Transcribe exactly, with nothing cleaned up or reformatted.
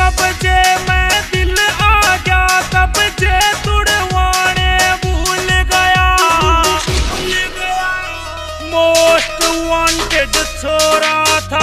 कब्जे में दिल आ गया, कब्जे तुड़वाने भूल गया। मोस्ट वांटेड छोरा था।